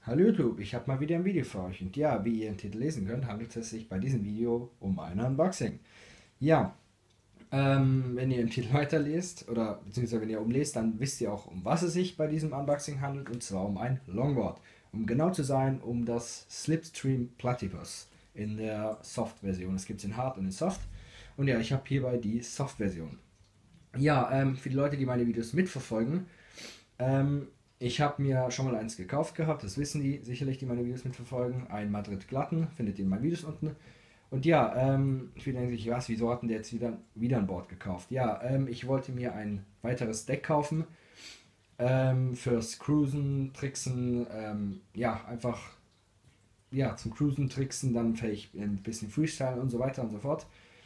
Hallo YouTube, ich habe mal wieder ein Video für euch und ja, wie ihr im Titel lesen könnt, handelt es sich bei diesem Video um ein Unboxing. Ja, wenn ihr im Titel weiterlest oder beziehungsweise wenn ihr umlest, dann wisst ihr auch, um was es sich bei diesem Unboxing handelt, und zwar um ein Longboard. Um genau zu sein, um das Slipstream Platypus in der Soft-Version. Es gibt es in Hard und in Soft. Und ja, ich habe hierbei die Soft-Version. Ja, für die Leute, die meine Videos mitverfolgen, ähm, ich habe mir schon mal eins gekauft gehabt, das wissen die sicherlich, die meine Videos mitverfolgen. Ein Madrid Glatten, findet ihr in meinen Videos unten. Und ja, viele denken sich, was, wieso hatten der jetzt wieder ein Board gekauft? Ja, ich wollte mir ein weiteres Deck kaufen, fürs Cruisen, Tricksen, ja, einfach ja, zum Cruisen, Tricksen, dann vielleicht ein bisschen Freestyle und so weiter und so fort.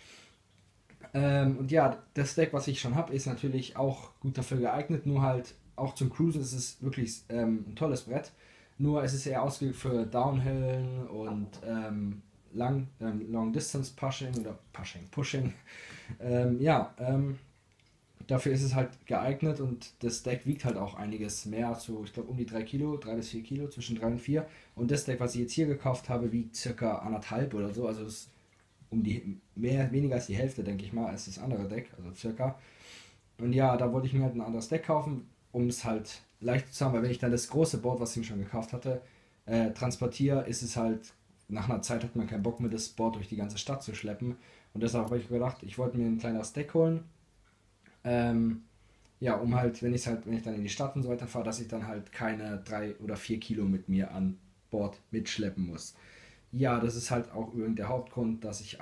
Und ja, das Deck, was ich schon habe, ist natürlich auch gut dafür geeignet, nur halt auch zum Cruisen ist es wirklich ein tolles Brett. Nur es ist eher ausgelegt für Downhillen und Long Distance Pushing oder Pushing. Ja, dafür ist es halt geeignet und das Deck wiegt halt auch einiges mehr, so ich glaube um die 3 Kilo, 3 bis 4 Kilo, zwischen 3 und 4. Und das Deck, was ich jetzt hier gekauft habe, wiegt circa 1,5 oder so, also es um die weniger als die Hälfte, denke ich mal, als das andere Deck, also circa. Und ja, da wollte ich mir halt ein anderes Deck kaufen, um es halt leicht zu haben, weil wenn ich dann das große Board, was ich mir schon gekauft hatte, transportiere, ist es halt, nach einer Zeit hat man keinen Bock mehr, das Board durch die ganze Stadt zu schleppen. Und deshalb habe ich gedacht, ich wollte mir ein kleineres Deck holen. Ähm, ja, um halt, wenn ich dann in die Stadt und so weiter fahre, dass ich dann halt keine 3 oder 4 Kilo mit mir an Bord mitschleppen muss. Ja, das ist halt auch übrigens der Hauptgrund, dass ich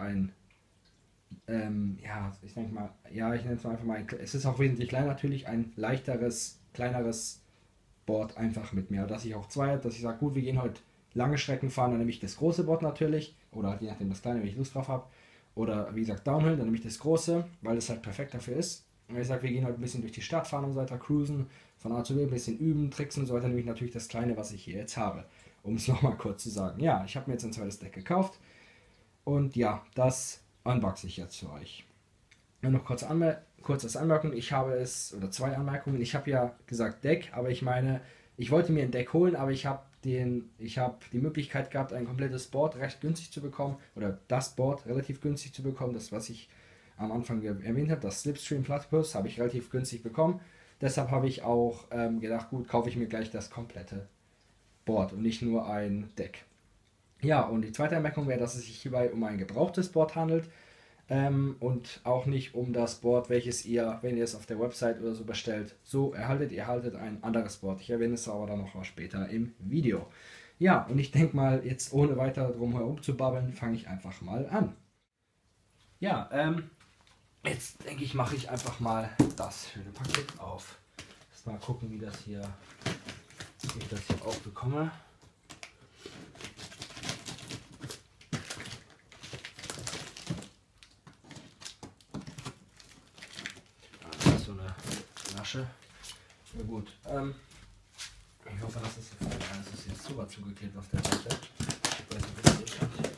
ja, ich denke mal, ja, ich nenne es mal einfach mal, es ist auch wesentlich kleiner natürlich, ein leichteres, kleineres Board einfach mit mir, dass ich auch zwei habe, dass ich sage, gut, wir gehen heute lange Strecken fahren, dann nehme ich das große Board natürlich, oder je nachdem das kleine, wenn ich Lust drauf habe, oder wie gesagt Downhill, dann nehme ich das große, weil es halt perfekt dafür ist. Und wenn ich sage, wir gehen heute ein bisschen durch die Stadt fahren und so weiter, cruisen, von A zu B, ein bisschen üben, tricksen und so weiter, nehme ich natürlich das kleine, was ich hier jetzt habe. Um es nochmal kurz zu sagen. Ja, ich habe mir jetzt ein zweites Deck gekauft und ja, das unboxe ich jetzt für euch. Nur noch kurzes Anmerkung, ich habe es, oder zwei Anmerkungen, ich habe ja gesagt Deck, aber ich meine, ich wollte mir ein Deck holen, aber ich habe die Möglichkeit gehabt, ein komplettes Board recht günstig zu bekommen, oder das Board relativ günstig zu bekommen, das was ich am Anfang erwähnt habe, das Slipstream Platypus, habe ich relativ günstig bekommen. Deshalb habe ich auch gedacht, gut, kaufe ich mir gleich das komplette Board und nicht nur ein Deck. Ja, und die zweite Anmerkung wäre, dass es sich hierbei um ein gebrauchtes Board handelt, und auch nicht um das Board, welches ihr, wenn ihr es auf der Website oder so bestellt, so erhaltet. Ihr erhaltet ein anderes Board. Ich erwähne es aber dann noch später im Video. Ja, und ich denke mal, jetzt ohne weiter drum herum zu babbeln, fange ich einfach mal an. Ja, jetzt denke ich, mache ich einfach mal das schöne Paket auf. Mal gucken, wie ich das hier auch bekomme. Das ist so eine Flasche. Na gut. Ich hoffe, dass es so ist. Es ist jetzt sogar zugeklebt auf der Seite. Ich weiß nicht, ob ihr das seht.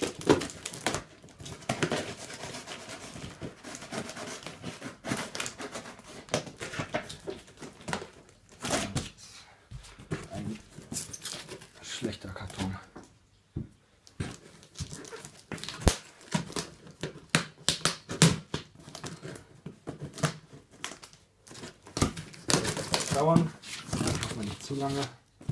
Ein schlechter Karton. Das wird dauern. Das macht man nicht zu lange.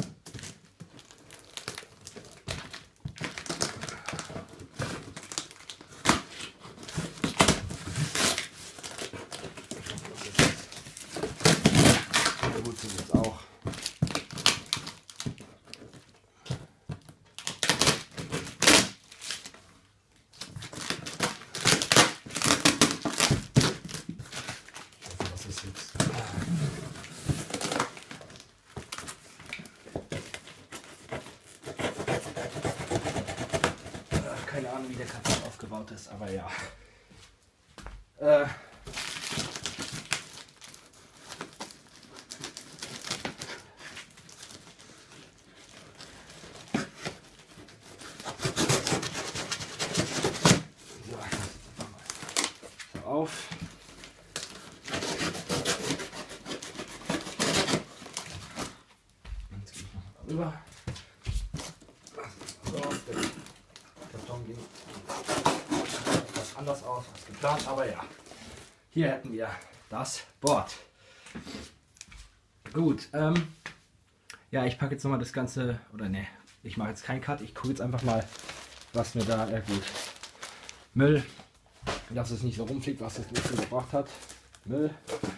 So gut sind jetzt auch. Was ist jetzt? Keine Ahnung, wie der Karton aufgebaut ist, aber ja. Äh, so, so auf. Jetzt gehe ich noch mal rüber. Karton ging etwas anders aus als geplant, aber ja. Hier hätten wir das Board. Gut, ja, ich packe jetzt nochmal das Ganze, oder ne, ich mache jetzt keinen Cut, ich gucke jetzt einfach mal, was mir da, gut, Müll, dass es nicht so rumfliegt, was es nicht gebracht hat. Müll.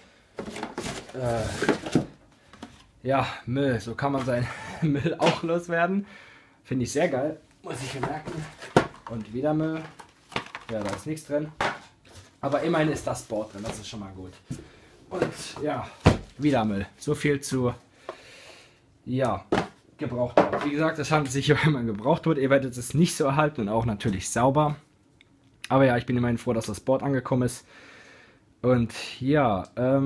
Ja, Müll, so kann man seinen Müll auch loswerden. Finde ich sehr geil, muss ich mir merken. Und wieder Müll. Ja, da ist nichts drin. Aber immerhin ist das Board drin, das ist schon mal gut. Und ja, wieder Müll. So viel zu, ja, gebraucht. Wie gesagt, es handelt sich, wenn man gebraucht wird. Ihr werdet es nicht so erhalten und auch natürlich sauber. Aber ja, ich bin immerhin froh, dass das Board angekommen ist. Und ja,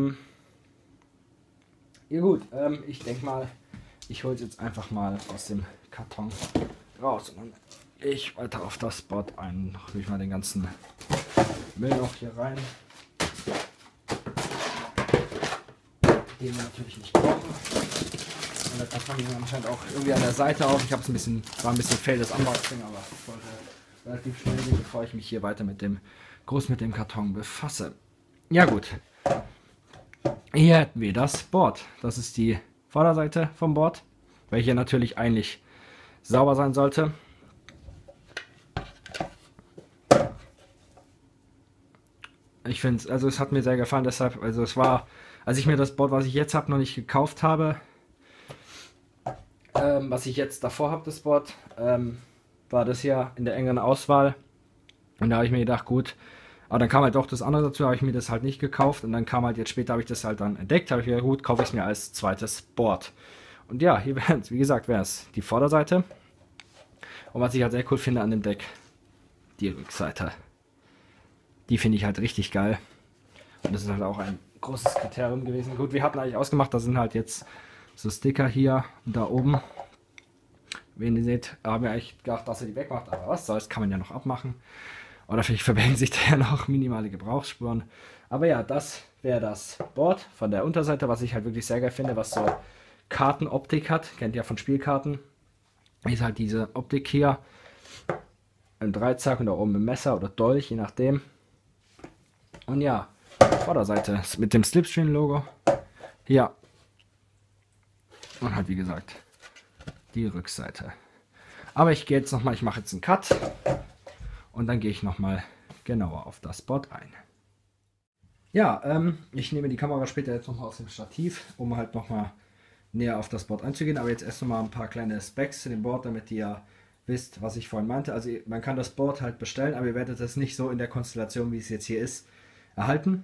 ja gut, ich denke mal, ich hole es jetzt einfach mal aus dem Karton raus. Und dann gehe ich weiter auf das Board ein. Noch will ich mal den ganzen Müll noch hier rein. Den wir natürlich nicht brauchen. Und der Karton ging anscheinend auch irgendwie an der Seite auf. Ich habe es ein bisschen, war ein bisschen fail das Unboxing, aber ich wollte relativ schnell gehen, bevor ich mich hier weiter mit dem Karton befasse. Ja gut. Hier hätten wir das Board. Das ist die Vorderseite vom Board, welche natürlich eigentlich sauber sein sollte. Ich finde es, also es hat mir sehr gefallen, deshalb, also es war, als ich mir das Board, was ich jetzt habe, noch nicht gekauft habe, was ich jetzt davor habe, das Board, war das hier in der engeren Auswahl. Und da habe ich mir gedacht, gut, aber dann kam halt doch das andere dazu, habe ich mir das halt nicht gekauft. Und dann kam halt jetzt später, habe ich das halt dann entdeckt, habe ich gedacht, gut, kaufe ich es mir als zweites Board. Und ja, hier wäre es, wie gesagt, wäre es die Vorderseite. Und was ich halt sehr cool finde an dem Deck, die Rückseite. Die finde ich halt richtig geil. Und das ist halt auch ein großes Kriterium gewesen. Gut, wir hatten eigentlich ausgemacht, da sind halt jetzt so Sticker hier und da oben. Wenn ihr seht, haben wir eigentlich gedacht, dass er die wegmacht, aber was soll's, kann man ja noch abmachen. Oder vielleicht verbergen sich da ja noch minimale Gebrauchsspuren. Aber ja, das wäre das Board von der Unterseite, was ich halt wirklich sehr geil finde, was so Kartenoptik hat. Kennt ihr ja von Spielkarten. Ist halt diese Optik hier. Ein Dreizack und da oben ein Messer oder Dolch, je nachdem. Und ja, Vorderseite mit dem Slipstream-Logo. Hier. Und halt wie gesagt, die Rückseite. Aber ich gehe jetzt nochmal, ich mache jetzt einen Cut. Und dann gehe ich nochmal genauer auf das Board ein. Ja, ich nehme die Kamera später jetzt nochmal aus dem Stativ, um halt nochmal näher auf das Board einzugehen. Aber jetzt erst nochmal ein paar kleine Specs zu dem Board, damit ihr wisst, was ich vorhin meinte. Also man kann das Board halt bestellen, aber ihr werdet es nicht so in der Konstellation, wie es jetzt hier ist, erhalten.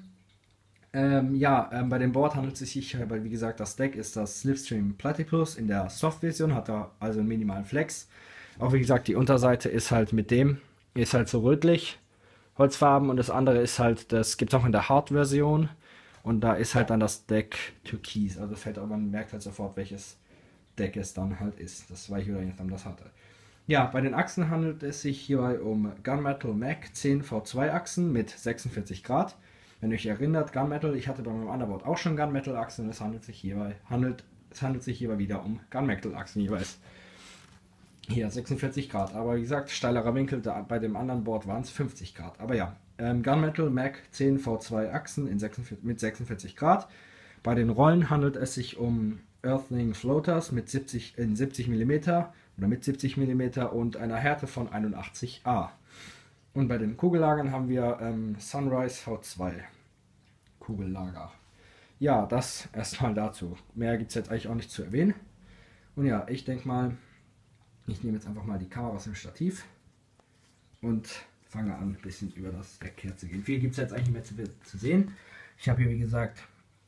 Bei dem Board handelt es sich, weil wie gesagt, das Deck ist das Slipstream Platypus in der Soft-Version, hat da also einen minimalen Flex. Auch wie gesagt, die Unterseite ist halt mit dem, ist halt so rötlich, Holzfarben, und das andere ist halt, das gibt es auch in der Hard-Version und da ist halt dann das Deck Türkis, also fällt auch, man merkt halt sofort, welches Deck es dann halt ist, das war ich wieder nicht, das hatte. Ja, bei den Achsen handelt es sich hierbei um Gunmetal Mac 10 V2 Achsen mit 46 Grad. Wenn ihr euch erinnert, Gunmetal, ich hatte bei meinem anderen Board auch schon Gunmetal Achsen, es handelt sich hierbei wieder um Gunmetal Achsen jeweils. Hier 46 Grad, aber wie gesagt, steilerer Winkel, bei dem anderen Board waren es 50 Grad. Aber ja, Gunmetal Mac 10 V2 Achsen mit 46 Grad. Bei den Rollen handelt es sich um Earthling Floaters mit 70 mm oder mit 70 mm und einer Härte von 81A. Und bei den Kugellagern haben wir Sunrise V2 Kugellager. Ja, das erstmal dazu. Mehr gibt es jetzt eigentlich auch nicht zu erwähnen. Und ja, ich denke mal, ich nehme jetzt einfach mal die Kamera aus dem Stativ und fange an, ein bisschen über das Deck herzugehen. Viel gibt es jetzt eigentlich nicht mehr zu sehen. Ich habe hier, wie gesagt,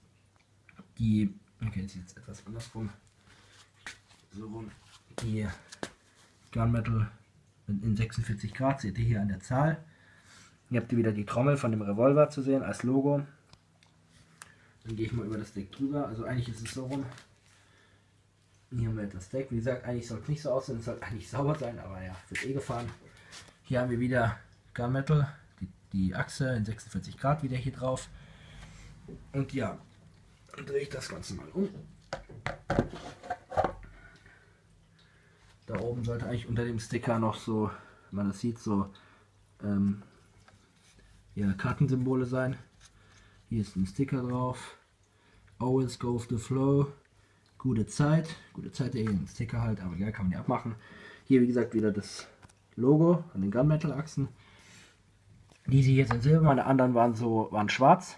die, okay, jetzt sieht es etwas andersrum, so rum, die Gunmetal in 46 Grad, seht ihr hier an der Zahl. Hier habt ihr wieder die Trommel von dem Revolver zu sehen als Logo. Dann gehe ich mal über das Deck drüber, also eigentlich ist es so rum. Hier haben wir das Deck, wie gesagt, eigentlich soll es nicht so aussehen, es soll eigentlich sauber sein, aber ja, wird eh gefahren. Hier haben wir wieder Gunmetal, die Achse in 46 Grad wieder hier drauf. Und ja, dann drehe ich das Ganze mal um. Da oben sollte eigentlich unter dem Sticker noch so wenn man das sieht, so ja, Kartensymbole sein. Hier ist ein Sticker drauf. Always go with the flow. Gute Zeit ein Sticker halt, aber egal, kann man ja abmachen. Hier wie gesagt wieder das Logo an den Gunmetal-Achsen. Diese hier sind silber, meine anderen waren schwarz.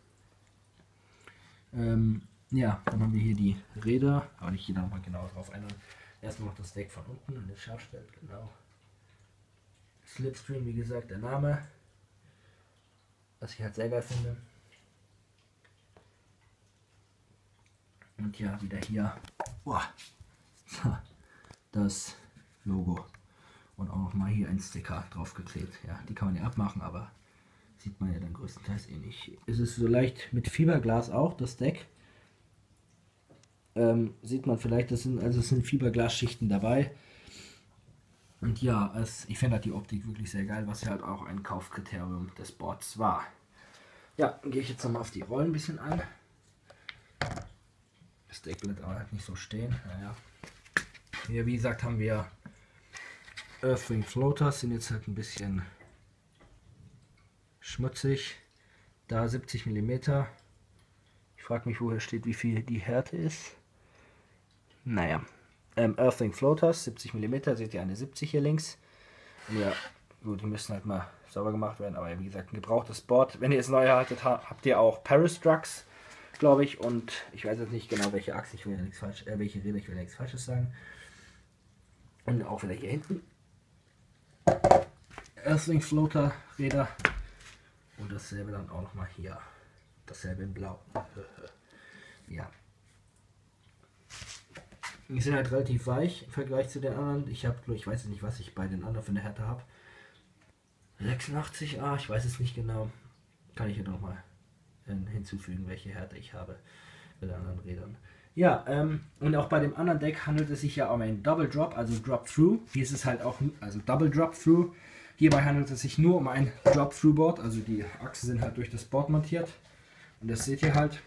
Ja, dann haben wir hier die Räder, aber nicht jeder nochmal genau drauf ein. Erstmal noch das Deck von unten an den scharf stellt, genau. Slipstream, wie gesagt, der Name. Was ich halt sehr geil finde. Und ja, wieder hier das Logo. Und auch nochmal hier ein Sticker draufgeklebt. Ja, die kann man ja abmachen, aber sieht man ja dann größtenteils eh nicht. Es ist so leicht mit Fiberglas auch, das Deck. Sieht man vielleicht, es sind Fiberglasschichten dabei. Und ja, ich finde halt die Optik wirklich sehr geil, was ja halt auch ein Kaufkriterium des Boards war. Ja, dann gehe ich jetzt nochmal auf die Rollen ein bisschen ein. Das Deck bleibt aber halt nicht so stehen. Naja. Hier, wie gesagt, haben wir Earthwing Floaters, sind jetzt halt ein bisschen schmutzig. Da 70 mm. Ich frage mich, wo hier steht, wie viel die Härte ist. Naja. Earthwing Floaters, 70 mm, seht ihr eine 70 hier links. Ja, gut, die müssen halt mal sauber gemacht werden, aber wie gesagt, ein gebrauchtes Board. Wenn ihr es neu erhaltet habt, habt ihr auch Paris Drugs, glaube ich, und ich weiß jetzt nicht genau, welche Achse, ich will ja nichts falsch, welche Räder, ich will ja nichts Falsches sagen. Und auch wieder hier hinten. Earthwing Floater Räder. Und dasselbe dann auch nochmal hier. Dasselbe in Blau. Ja. Die sind halt relativ weich im Vergleich zu den anderen. Ich weiß nicht, was ich bei den anderen für eine Härte habe. 86A, ich weiß es nicht genau. Kann ich hier nochmal hinzufügen, welche Härte ich habe bei den anderen Rädern. Ja, und auch bei dem anderen Deck handelt es sich ja um einen Double Drop, also Drop Through. Hier ist es halt auch, also Double Drop Through. Hierbei handelt es sich nur um ein Drop Through Board, also die Achsen sind halt durch das Board montiert. Und das seht ihr halt.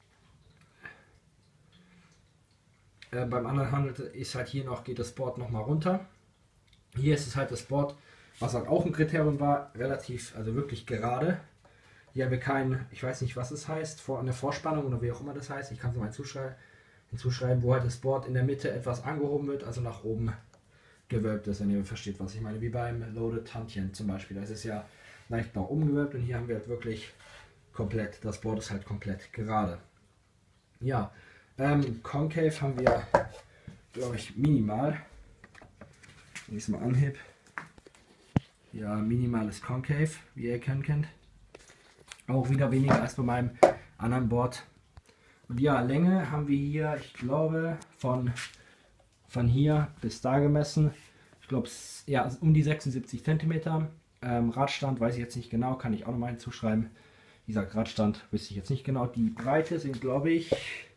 Beim anderen handelt es halt hier noch, geht das Board nochmal runter. Hier ist es halt das Board, was halt auch ein Kriterium war, relativ, also wirklich gerade. Hier haben wir kein, ich weiß nicht, was es heißt, eine Vorspannung oder wie auch immer das heißt. Ich kann es mal hinzuschreiben, wo halt das Board in der Mitte etwas angehoben wird, also nach oben gewölbt ist, wenn ihr versteht, was ich meine. Wie beim Loaded Tantien zum Beispiel. Da ist es ja leicht nach oben gewölbt und hier haben wir halt wirklich komplett, das Board ist halt komplett gerade. Ja, Concave haben wir, glaube ich, minimal. Wenn ich es mal anhebe. Ja, minimales Concave, wie ihr erkennen könnt. Auch wieder weniger als bei meinem anderen Board. Und ja, Länge haben wir hier, ich glaube, von hier bis da gemessen. Ich glaube, ja, um die 76 cm. Radstand weiß ich jetzt nicht genau, kann ich auch nochmal hinzuschreiben. Wie gesagt, Radstand wüsste ich jetzt nicht genau. Die Breite sind, glaube ich,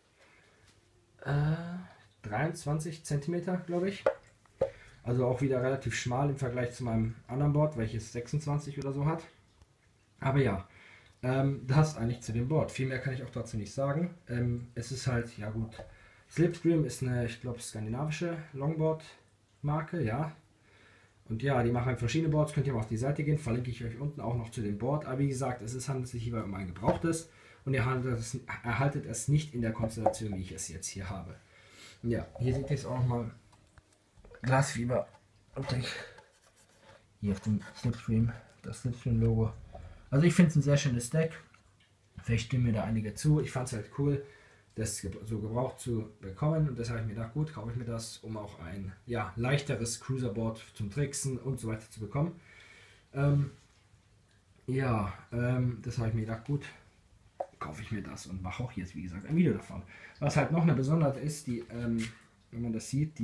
23 cm, glaube ich. Also auch wieder relativ schmal im Vergleich zu meinem anderen Board, welches 26 oder so hat. Aber ja, das eigentlich zu dem Board. Viel mehr kann ich auch dazu nicht sagen. Es ist halt, ja gut, Slipstream ist eine, ich glaube, skandinavische Longboard-Marke, ja. Und ja, die machen verschiedene Boards, könnt ihr mal auf die Seite gehen, verlinke ich euch unten auch noch zu dem Board. Aber wie gesagt, handelt sich hierbei um ein gebrauchtes und ihr erhaltet es nicht in der Konstellation, wie ich es jetzt hier habe. Ja, hier seht ihr es auch nochmal. Glasfiber. Hier auf dem Slipstream, das Slipstream-Logo. Also ich finde es ein sehr schönes Deck. Vielleicht stimmen mir da einige zu. Ich fand es halt cool, das so gebraucht zu bekommen. Und deshalb habe ich mir gedacht, gut, kaufe ich mir das, um auch ein leichteres Cruiserboard zum Tricksen und so weiter zu bekommen. Das habe ich mir gedacht, gut, kaufe ich mir das und mache auch jetzt, wie gesagt, ein Video davon. Was halt noch eine Besonderheit ist, wenn man das sieht,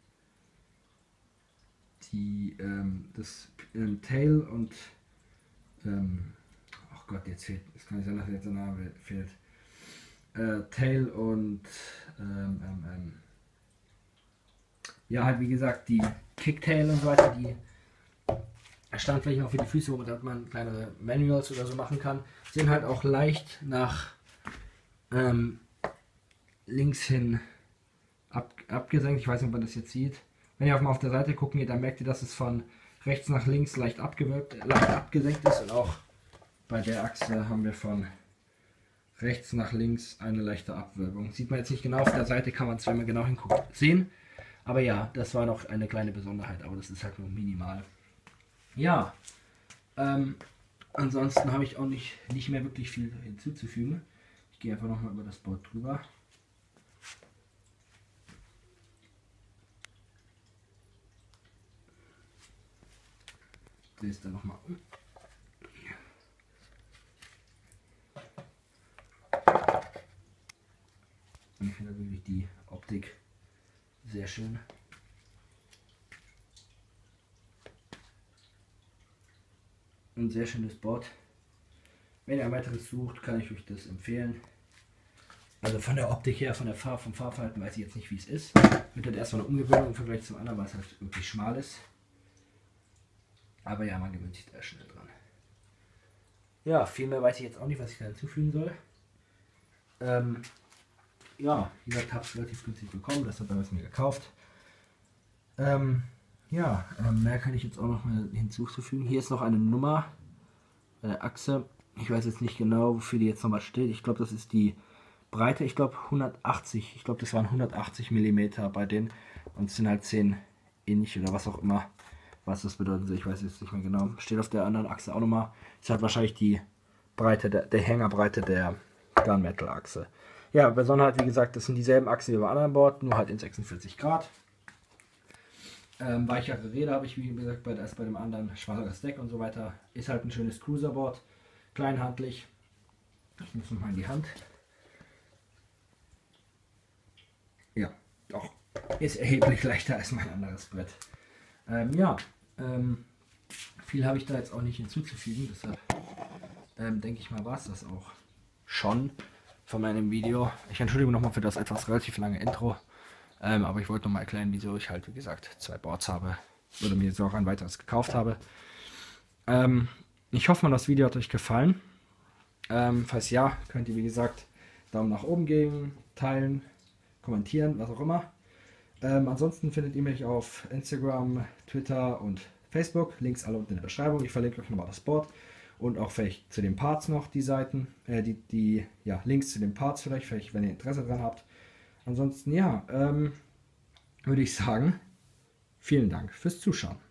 das Tail und ach Gott, jetzt fehlt, es kann nicht sein, dass jetzt der Name fehlt. Tail und ja, halt wie gesagt, die Kicktail und so weiter, die Standflächen auch für die Füße, womit man kleinere Manuals oder so machen kann, sind halt auch leicht nach links hin abgesenkt. Ich weiß nicht, ob man das jetzt sieht. Wenn ihr auf der Seite gucken geht, dann merkt ihr, dass es von rechts nach links leicht abgewölbt, leicht abgesenkt ist, und auch bei der Achse haben wir von rechts nach links eine leichte Abwölbung. Sieht man jetzt nicht genau, auf der Seite kann man es, wenn man genau hinguckt, sehen. Aber ja, das war noch eine kleine Besonderheit, aber das ist halt nur minimal. Ja, ansonsten habe ich auch nicht mehr wirklich viel hinzuzufügen. Ich gehe einfach nochmal über das Board drüber. Ich drehe es dann nochmal um. Und ich finde wirklich die Optik sehr schön. Ein sehr schönes Board. Wenn ihr ein weiteres sucht, kann ich euch das empfehlen. Also von der Optik her, vom Fahrverhalten weiß ich jetzt nicht, wie es ist. Wird halt erstmal eine Umgewöhnung im Vergleich zum anderen, weil es halt wirklich schmal ist. Aber ja, man gewöhnt sich da schnell dran. Ja, viel mehr weiß ich jetzt auch nicht, was ich da hinzufügen soll. Ja, wie gesagt, habe es relativ günstig bekommen, deshalb habe ich es mir gekauft. Mehr kann ich jetzt auch noch mal hinzufügen. Hier ist noch eine Nummer bei der Achse. Ich weiß jetzt nicht genau, wofür die jetzt nochmal steht. Ich glaube, das ist die Breite. Ich glaube 180. Ich glaube, das waren 180 mm bei denen. Und es sind halt 10 Inch oder was auch immer. Was das bedeuten soll, ich weiß jetzt nicht mehr genau. Steht auf der anderen Achse auch nochmal. Ist halt wahrscheinlich die Breite, der Hängerbreite der Gunmetal Achse. Ja, Besonderheit, wie gesagt, das sind dieselben Achsen wie beim anderen Board, nur halt in 46 Grad. Weichere Räder habe ich, wie gesagt, als bei dem anderen, schwacheres Deck und so weiter. Ist halt ein schönes Cruiserboard, kleinhandlich. Ich muss nochmal in die Hand. Ja, doch, ist erheblich leichter als mein anderes Brett. Viel habe ich da jetzt auch nicht hinzuzufügen, deshalb denke ich mal, war es das auch schon von meinem Video. Ich entschuldige mich nochmal für das etwas relativ lange Intro. Aber ich wollte noch mal erklären, wieso ich halt, wie gesagt, 2 Boards habe oder mir jetzt auch ein weiteres gekauft habe. Ich hoffe mal, das Video hat euch gefallen. Falls ja, könnt ihr, wie gesagt, Daumen nach oben geben, teilen, kommentieren, was auch immer. Ansonsten findet ihr mich auf Instagram, Twitter und Facebook. Links alle unten in der Beschreibung. Ich verlinke euch nochmal das Board und auch vielleicht zu den Parts noch die Seiten, Links zu den Parts vielleicht, wenn ihr Interesse dran habt. Ansonsten, ja, würde ich sagen, vielen Dank fürs Zuschauen.